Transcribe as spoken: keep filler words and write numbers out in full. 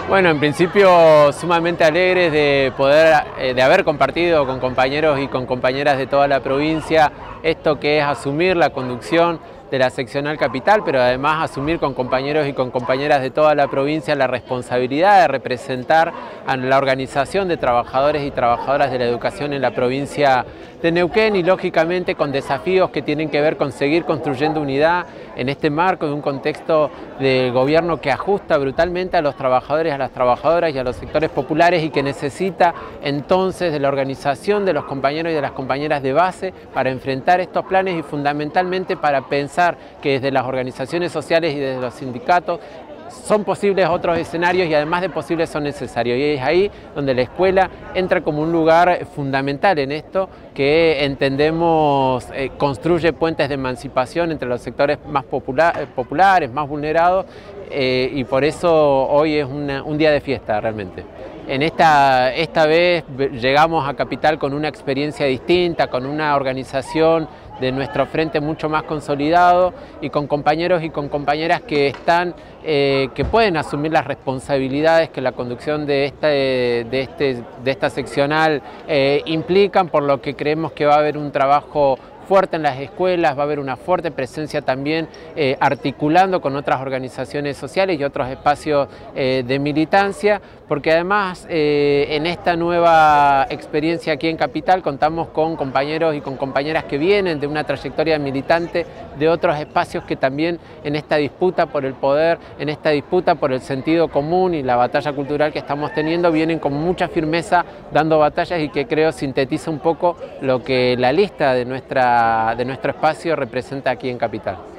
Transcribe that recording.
Bueno, en principio sumamente alegres de poder, eh, de haber compartido con compañeros y con compañeras de toda la provincia esto que es asumir la conducción de la seccional capital, pero además asumir con compañeros y con compañeras de toda la provincia la responsabilidad de representar a la organización de trabajadores y trabajadoras de la educación en la provincia de Neuquén y lógicamente con desafíos que tienen que ver con seguir construyendo unidad en este marco de un contexto de gobierno que ajusta brutalmente a los trabajadores, a las trabajadoras y a los sectores populares y que necesita entonces de la organización de los compañeros y de las compañeras de base para enfrentar estos planes y fundamentalmente para pensar que desde las organizaciones sociales y desde los sindicatos son posibles otros escenarios y además de posibles son necesarios. Y es ahí donde la escuela entra como un lugar fundamental en esto que entendemos eh, construye puentes de emancipación entre los sectores más popular, populares, más vulnerados eh, y por eso hoy es una, un día de fiesta realmente. En esta, esta vez llegamos a Capital con una experiencia distinta, con una organización de nuestro frente mucho más consolidado y con compañeros y con compañeras que están, eh, que pueden asumir las responsabilidades que la conducción de esta, de este, de esta seccional eh, implican, por lo que creemos que va a haber un trabajo fuerte en las escuelas, va a haber una fuerte presencia también eh, articulando con otras organizaciones sociales y otros espacios eh, de militancia, porque además eh, en esta nueva experiencia aquí en Capital contamos con compañeros y con compañeras que vienen de una trayectoria militante de otros espacios que también en esta disputa por el poder, en esta disputa por el sentido común y la batalla cultural que estamos teniendo, vienen con mucha firmeza dando batallas y que creo sintetiza un poco lo que la lista de nuestra de nuestro espacio representa aquí en Capital.